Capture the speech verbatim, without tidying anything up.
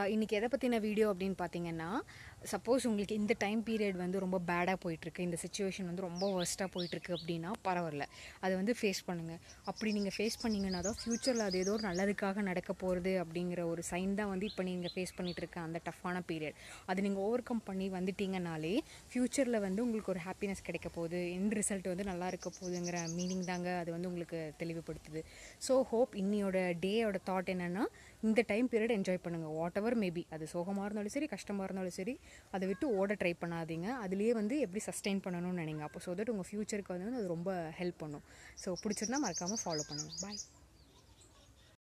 இன்றைக்கி எதை பற்றின வீடியோ அப்படின்னு பார்த்தீங்கன்னா, சப்போஸ் உங்களுக்கு இந்த டைம் பீரியட் வந்து ரொம்ப பேடாக போயிட்டுருக்கு, இந்த சிச்சுவேஷன் வந்து ரொம்ப ஒர்ஸ்ட்டாக போயிட்டுருக்கு அப்படின்னா பரவாயில்ல, அதை வந்து ஃபேஸ் பண்ணுங்கள். அப்படி நீங்கள் ஃபேஸ் பண்ணிங்கன்னா தான் ஃப்யூச்சரில் அது ஏதோ ஒரு நல்லதுக்காக நடக்க போகிறது அப்படிங்கிற ஒரு சைன் தான் வந்து இப்போ நீங்கள் ஃபேஸ் பண்ணிகிட்ருக்க அந்த டஃப்பான பீரியட். அது நீங்கள் ஓவர் கம் பண்ணி வந்துட்டீங்கனாலே ஃப்யூச்சரில் வந்து உங்களுக்கு ஒரு ஹாப்பினஸ் கிடைக்க போகுது, எண்ட் ரிசல்ட் வந்து நல்லா இருக்க போகுதுங்கிற மீனிங் தாங்க அது வந்து உங்களுக்கு தெளிவுபடுத்துது. ஸோ ஹோப் இன்னியோட டேயோட தாட் என்னென்னா, இந்த டைம் பீரியட் என்ஜாய் பண்ணுங்கள். வாட் எவர் மேபி, அது சோகமாக இருந்தாலும் சரி, கஷ்டமாக இருந்தாலும் சரி, அதை விட்டு ஓட ட்ரை பண்ணாதீங்க. அதுலேயே வந்து எப்படி சஸ்டெயின் பண்ணணும்னு நினைங்க. அப்போ ஸோ தட் உங்கள் ஃப்யூச்சருக்கு வந்து அது ரொம்ப ஹெல்ப் பண்ணும். ஸோ பிடிச்சிருந்தா மறக்காமல் ஃபாலோ பண்ணுங்கள். பாய்.